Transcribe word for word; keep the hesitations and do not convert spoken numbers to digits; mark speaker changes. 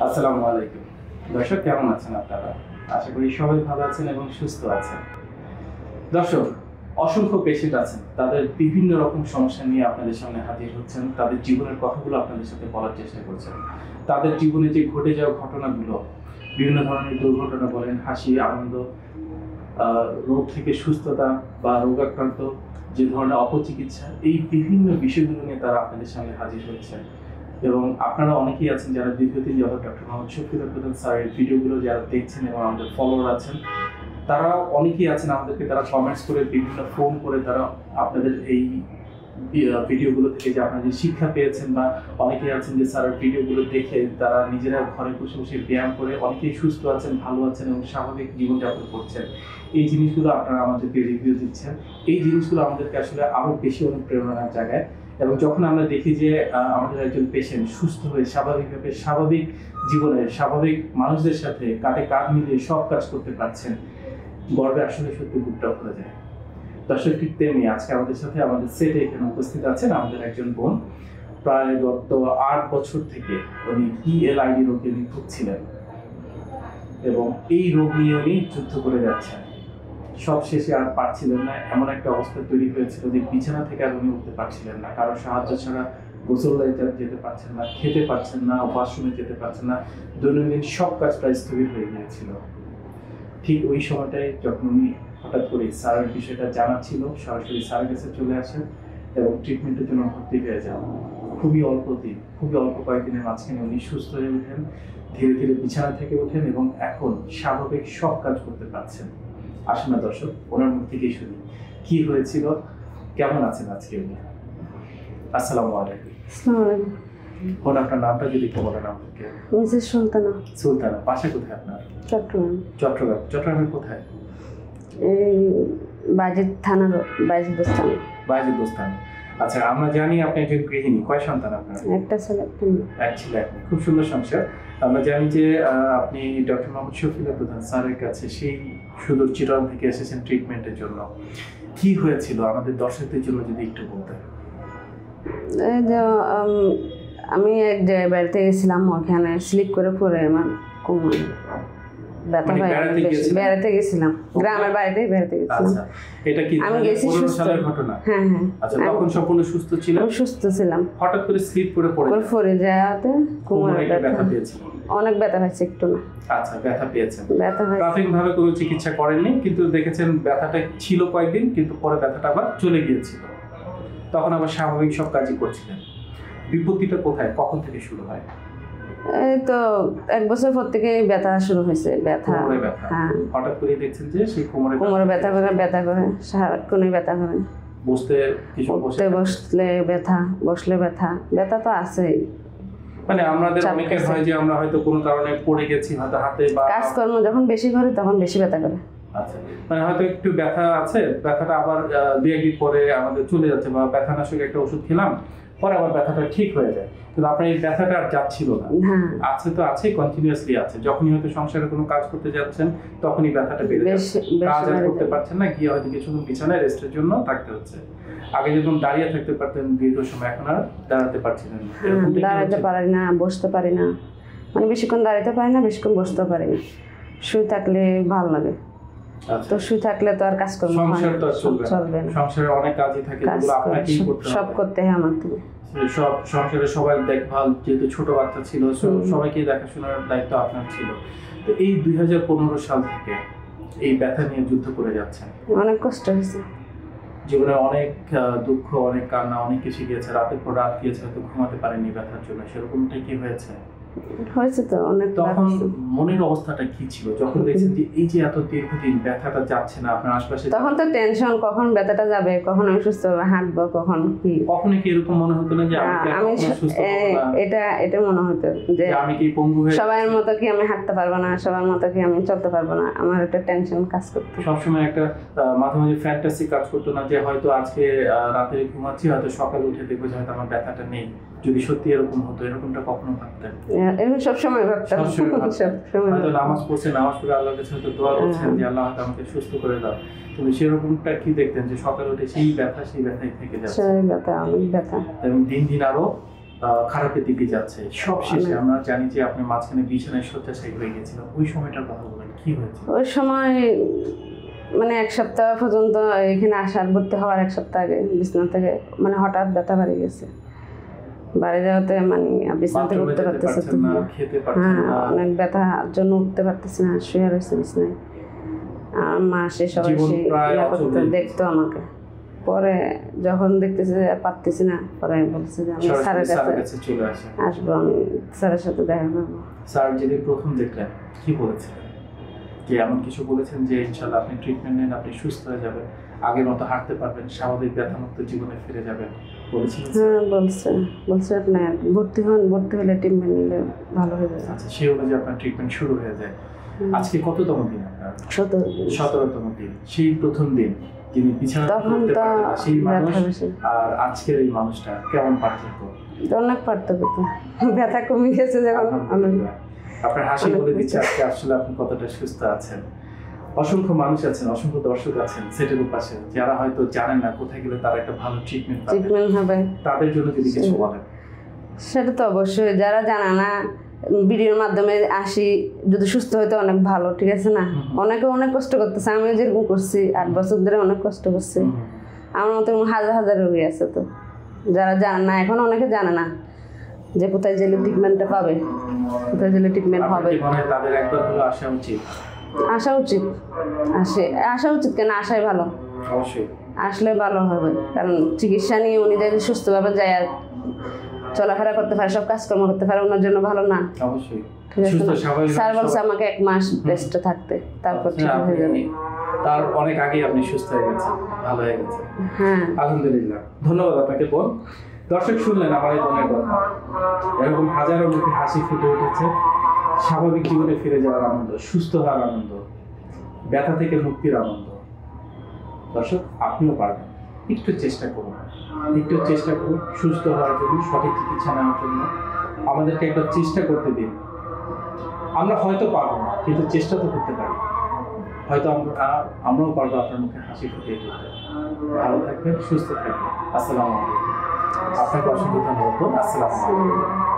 Speaker 1: আসসালামু আলাইকুম দর্শক, কেমন আছেন আপনারা? আশা করি সবাই ভালো আছেন এবং সুস্থ আছেন। দর্শক, অসংখ্য পেশেন্ট আছেন, তাদের বিভিন্ন রকম সমস্যা নিয়ে আপনাদের সামনে হাজির হচ্ছেন, তাদের জীবনের কথাগুলো আপনাদের সাথে বলার চেষ্টা করছেন। তাদের জীবনে যে ঘটে যাওয়া ঘটনাগুলো, বিভিন্ন ধরনের দুর্ঘটনা বলেন, হাসি আনন্দ, রোগ থেকে সুস্থতা বা রোগাক্রান্ত, যে ধরনের অপচিকিৎসা, এই বিভিন্ন বিষয়গুলো নিয়ে তারা আপনাদের সামনে হাজির হচ্ছেন। এবং আপনারা অনেকেই আছেন যারা দীর্ঘদিন যাবত ডক্টর মোহাম্মদ শফিউল্লাহ প্রধান স্যারের ভিডিওগুলো যারা দেখছেন এবং আমাদের ফলোয়ার আছেন, তারা অনেকেই আছেন আমাদেরকে তারা কমেন্টস করে, বিভিন্ন ফোন করে তারা আপনাদের এই ভিডিওগুলো থেকে যে আপনারা যে শিক্ষা পেয়েছেন, বা অনেকেই আছেন যে স্যারের ভিডিওগুলো দেখে তারা নিজেরা ঘরে বসে বসে ব্যায়াম করে অনেকেই সুস্থ আছেন, ভালো আছেন এবং স্বাভাবিক জীবনযাপন করছেন। এই জিনিসগুলো আপনারা আমাদেরকে রিভিউ দিচ্ছেন। এই জিনিসগুলো আমাদেরকে আসলে আরো বেশি অনুপ্রেরণার জায়গায়। এবং যখন আমরা দেখি যে আমাদের একজন পেশেন্ট সুস্থ হয়ে স্বাভাবিকভাবে স্বাভাবিক জীবনে স্বাভাবিক মানুষদের সাথে কাঁধে কাঁধ মিলিয়ে সব কাজ করতে পারছেন, গর্বে আসলে সত্যি বুকটা ভরে যায়। দর্শক, ঠিক তেমনি আজকে আমাদের সাথে আমাদের সেটে এখানে উপস্থিত আছেন আমাদের একজন বোন। প্রায় গত আট বছর থেকে উনি ইএলআইডি রোগে উনি ভুগছিলেন এবং এই রোগ নিয়ে উনি যুদ্ধ করে যাচ্ছেন। সব শেষে আর পারছিলেন না, এমন একটা অবস্থা তৈরি হয়েছিল যে বিছানা থেকে আর উনি উঠতে পারছিলেন না, কারো সাহায্য ছাড়া গোসলে যেতে পারছেন না, খেতে পারছেন না, ওয়াশরুমে যেতে পারছেন না, দৈনন্দিন সব কাজ প্রায় স্থগিত হয়ে গিয়েছিল। ঠিক ওই সময়টায় যখন উনি হঠাৎ করে স্যারের বিষয়টা জানা ছিল, সরাসরি স্যারের কাছে চলে আসেন এবং ট্রিটমেন্টের জন্য ভর্তি হয়ে যান। খুবই অল্প দিন, খুবই অল্প কয়েকদিনের মাঝখানে উনি সুস্থ হয়ে ওঠেন, ধীরে ধীরে বিছানা থেকে ওঠেন এবং এখন স্বাভাবিক সব কাজ করতে পারছেন। আসুন না দর্শক, ওনার মুখ থেকেই শুনি কি হয়েছিল, কেমন আছেন আজকে উনি। আসসালামু আলাইকুম।
Speaker 2: আসসালামু আলাইকুম।
Speaker 1: বোন, আপনার নামটা যদি একটু বলেন আমাদেরকে।
Speaker 2: মিসেস সুলতানা।
Speaker 1: সুলতানা, বাসা কোথায় আপনার?
Speaker 2: চট্টগ্রাম।
Speaker 1: চট্টগ্রাম। চট্টগ্রামের কোথায়?
Speaker 2: এই বাজিত থানার বাজিত বস্তান।
Speaker 1: বাজিত বস্তান। আচ্ছা, আমরা জানি আপনি একজন গৃহিণী। কয় সন্তান আপনার?
Speaker 2: একটা ছেলে একটা মেয়ে।
Speaker 1: এক ছেলে এক মেয়ে। খুব সুন্দর সংসার। আমরা জানি যে আপনি ডক্টর মোহাম্মদ শফিউল্লাহ প্রধান স্যারের কাছে সেই সুদূর চিরং থেকে এসেছেন ট্রিটমেন্টের জন্য। কি হয়েছিল আমাদের দর্শকদের জন্য যদি একটু বলতেন।
Speaker 2: এই যে আমি এক জায়গায় বেড়াতে গেছিলাম, ওখানে স্লিপ করে পড়ে আমার কোমরে ব্যথা হয়। বেড়াতে গেছিলাম, গ্রামের বাড়িতে বেড়াতে গেছিলাম।
Speaker 1: এটা কি
Speaker 2: আমি গেছি সুস্থ
Speaker 1: ঘটনা?
Speaker 2: হ্যাঁ হ্যাঁ।
Speaker 1: আচ্ছা, তখন সম্পূর্ণ সুস্থ ছিলাম?
Speaker 2: আমি সুস্থ ছিলাম।
Speaker 1: হঠাৎ করে স্লিপ করে পড়ে
Speaker 2: পড়ে যাওয়াতে কোমরে
Speaker 1: ব্যথা পেয়েছি।
Speaker 2: অনেক ব্যথা হয়েছে, একটু না।
Speaker 1: আচ্ছা, ব্যথা পেয়েছেন।
Speaker 2: ব্যথা হয়েছে।
Speaker 1: প্রাথমিকভাবে কোনো চিকিৎসা করেননি, কিন্তু দেখেছেন ব্যথাটা ছিল কয়েকদিন, কিন্তু পরে ব্যথাটা আবার চলে গিয়েছিল। তখন আবার স্বাভাবিক সব কাজই করছিলেন। বিপত্তিটা কোথায়, কখন থেকে শুরু হয়?
Speaker 2: এই তো এক বছর পর থেকে ব্যথা শুরু হয়েছে। ব্যথা,
Speaker 1: হ্যাঁ। হঠাৎ করে দেখছেন যে সেই কোমরে
Speaker 2: কোমরে ব্যথা করে ব্যথা করে সারাক্ষণই ব্যথা করে।
Speaker 1: বসতে কিছু
Speaker 2: বসতে বসলে ব্যথা, বসলে ব্যথা, ব্যথা তো আছেই।
Speaker 1: মানে আমাদের অনেকের হয় যে আমরা হয়তো কোনো কারণে পড়ে গেছি, হয়তো হাতে বা
Speaker 2: কাজকর্ম যখন বেশি করে তখন বেশি ব্যথা করে।
Speaker 1: আচ্ছা, মানে হয়তো একটু ব্যথা আছে, ব্যথাটা আবার দুই একদিন পরে আমাদের চলে যাচ্ছে, বা ব্যথানাশক একটা ওষুধ খেলাম, পরে আবার ব্যথাটা ঠিক হয়ে যায়। কিন্তু আপনার এই ব্যথাটা আর যাচ্ছিল না। আছে তো আছে, কন্টিনিউয়াসলি আছে। যখনই হয়তো সংসারে কোনো কাজ করতে যাচ্ছেন তখনই ব্যথাটা বেড়ে যাচ্ছে, কাজ আর করতে পারছেন না, গিয়ে হয়তো কিছুক্ষণ বিছানায় রেস্টের জন্য থাকতে হচ্ছে। আগে যখন দাঁড়িয়ে থাকতে পারতেন দীর্ঘ সময়, এখন আর দাঁড়াতে পারছিলেন না।
Speaker 2: দাঁড়াতে পারি না, বসতে পারি না, মানে বেশিক্ষণ দাঁড়াতে পারি না, বেশিক্ষণ বসতে পারি না। শুয়ে থাকলে ভালো লাগে, তো শুয়ে থাকলে তো আর কাজকর্ম চলবে না।
Speaker 1: সংসারে অনেক কাজই থাকে, যেগুলো আপনাকেই করতে হবে,
Speaker 2: সব করতে হয় আমার থেকে।
Speaker 1: সব সংসারে সবাই দেখভাল, যেহেতু ছোট বাচ্চা ছিল, সবাইকে দেখাশোনার দায়িত্ব আপনার ছিল। তো এই দুই হাজার পনেরো সাল থেকে এই ব্যথা নিয়ে যুদ্ধ করে যাচ্ছেন।
Speaker 2: অনেক কষ্ট হয়েছে
Speaker 1: জীবনে, অনেক দুঃখ, অনেক কান্না, অনেক কিছু গিয়েছে, রাতের পর রাত গিয়েছে, হয়তো ঘুমাতে পারেনি ব্যথার জন্য। সেরকমটাই কি হয়েছে?
Speaker 2: হয়েছে তো অনেক।
Speaker 1: তখন মনের অবস্থাটা কি ছিল যখন দেখছেন যে এই যে এত দীর্ঘদিন ব্যথাটা যাচ্ছে না আপনার আশপাশে?
Speaker 2: তখন তো টেনশন, কখন ব্যথাটা যাবে, কখন আমি সুস্থ হবে, হাঁটবো, কখন কি।
Speaker 1: কখনো কি এরকম মনে হতো না যে
Speaker 2: আমি এটা এটা মনে হতো যে
Speaker 1: আমি কি পঙ্গু হয়ে,
Speaker 2: সবার মতো কি আমি হাঁটতে পারবো না, সবার মতো কি আমি চলতে পারবো না? আমার একটা টেনশন কাজ করতো
Speaker 1: সবসময়। একটা মাঝে মাঝে ফ্যান্টাসি কাজ করতো না যে হয়তো আজকে রাতে ঘুমাচ্ছি, হয়তো সকালে উঠে দেখবো যে হয়তো আমার ব্যথাটা নেই? যদি সত্যি এরকম হতো, এরকমটা কখনো ভাবতেন?
Speaker 2: এরকম সবসময় ভাবতাম।
Speaker 1: হয়তো নামাজ পড়ছে, নামাজ পড়ে আল্লাহর কাছে হয়তো দোয়া করছেন যে আল্লাহ হয়তো আমাকে সুস্থ করে দাও, কিন্তু সেরকমটা কি দেখতেন যে সকালে উঠে সেই ব্যথা সেই ব্যথাই থেকে যাচ্ছে?
Speaker 2: সেই ব্যথা, অনেক ব্যথা,
Speaker 1: এবং দিন দিন আরো খারাপের দিকে যাচ্ছে, সব শেষে আমরা জানি যে আপনি মাঝখানে বিছানায় শয্যাশায়ী হয়ে গেছিলেন, ওই সময়টার কথা বলেন, কি হয়েছিল?
Speaker 2: ওই সময় মানে এক সপ্তাহ পর্যন্ত এখানে আসার ভর্তি হওয়ার এক সপ্তাহ আগে বিছানা থেকে মানে হঠাৎ ব্যথা বাড়ি গেছে, বাড়ি যাওয়াতে মানে বিছানা থেকে উঠতে পারতেছে
Speaker 1: না, খেতে পারছেন
Speaker 2: হ্যাঁ
Speaker 1: না,
Speaker 2: অনেক ব্যথা জন্য উঠতে পারতেছি না, শুয়ে রয়েছে বিছানায়। আর মা সে সবাই সে ইয়া করতে দেখতো আমাকে। পরে যখন দেখতেছি যে পারতেছি না, পরে আমি বলছি যে আমি স্যারের কাছে
Speaker 1: চলে আসি,
Speaker 2: আসবো, আমি স্যারের সাথে দেখা করবো।
Speaker 1: স্যার যেদিন প্রথম দেখলেন কি বলেছিলেন? কি এমন কিছু বলেছেন যে ইনশাআল্লাহ আপনি ট্রিটমেন্ট নেন, আপনি সুস্থ হয়ে যাবেন, আগের মতো হাঁটতে পারবেন, স্বাভাবিক ব্যথামুক্ত জীবনে ফিরে যাবেন বলেছিলেন?
Speaker 2: হ্যাঁ বলছে, বলছে আপনি ভর্তি হন, ভর্তি হলে ট্রিটমেন্ট নিলে ভালো হয়ে যাবে।
Speaker 1: আচ্ছা, সেই অনুযায়ী আপনার ট্রিটমেন্ট শুরু হয়ে যায়। আজকে কততম দিন আপনার?
Speaker 2: সতেরো দিন।
Speaker 1: সতেরোতম দিন। সেই প্রথম দিন যিনি বিছানা থেকে উঠতে পারতেন না সেই মানুষ আর আজকের এই মানুষটা কেমন পার্থক্য?
Speaker 2: অনেক পার্থক্য তো, ব্যথা কমে গেছে যখন।
Speaker 1: আপনার হাসি বলে দিচ্ছে আজকে আসলে আপনি কতটা সুস্থ আছেন। অসংখ্য মানুষ আছেন, অসংখ্য দর্শক আছেন সেটের পাশে, যারা হয়তো জানেন না কোথায় গেলে তারা একটা ভালো ট্রিটমেন্ট পাবে,
Speaker 2: ট্রিটমেন্ট হবে,
Speaker 1: তাদের জন্য যদি কিছু বলেন।
Speaker 2: সেটা তো অবশ্যই, যারা জানে না ভিডিওর মাধ্যমে আসি, যদি সুস্থ হইতে অনেক ভালো, ঠিক আছে না? অনেকে অনেক কষ্ট করতেছে, আমিও যেরকম করছি, আট বছর ধরে অনেক কষ্ট করছি। আমার মতো হাজার হাজার রোগী আছে তো, যারা জানে না, এখন অনেকে জানে না যে কোথায় গেলে ট্রিটমেন্টটা পাবে, কোথায় গেলে ট্রিটমেন্ট হবে।
Speaker 1: তাদের একবার হলো আসা উচিত,
Speaker 2: আসা উচিত, আসে আসা উচিত কেন, আসাই ভালো,
Speaker 1: অবশ্যই আসলে
Speaker 2: ভালো হবে। কারণ চিকিৎসা নিয়ে উনি যদি সুস্থভাবে যায় আর চলাফেরা করতে পারে, সব কাজকর্ম করতে পারে, ওনার জন্য ভালো না?
Speaker 1: অবশ্যই।
Speaker 2: স্যার বলছে আমাকে এক মাস রেস্টে থাকতে, তারপর ঠিক হয়ে যাবে।
Speaker 1: তার অনেক আগে আপনি সুস্থ হয়ে গেছেন, ভালো হয়ে গেছেন।
Speaker 2: হ্যাঁ
Speaker 1: আলহামদুলিল্লাহ, ধন্যবাদ আপনাকে বোন। দর্শক শুনলেন আমার এই বোনের কথা, এরকম হাজারো মুখে হাসি ফুটে উঠেছে, স্বাভাবিক জীবনে ফিরে যাওয়ার আনন্দ, সুস্থ হওয়ার আনন্দ, ব্যথা থেকে মুক্তির আনন্দ। দর্শক আপনিও পারবেন, একটু চেষ্টা করুন, একটু চেষ্টা করুন সুস্থ হওয়ার জন্য, সঠিক চিকিৎসা নেওয়ার জন্য। আমাদেরকে একটা চেষ্টা করতে দিন। আমরা হয়তো পারবো না, কিন্তু চেষ্টা তো করতে পারি, হয়তো আমরা আমরাও পারবো আপনার মুখে হাসি ফুটিয়ে তুলতে। ভালো থাকবেন, সুস্থ থাকবেন। আসসালামু আলাইকুম। আপনাকে অসংখ্য ধন্যবাদ। আসসালামু আলাইকুম।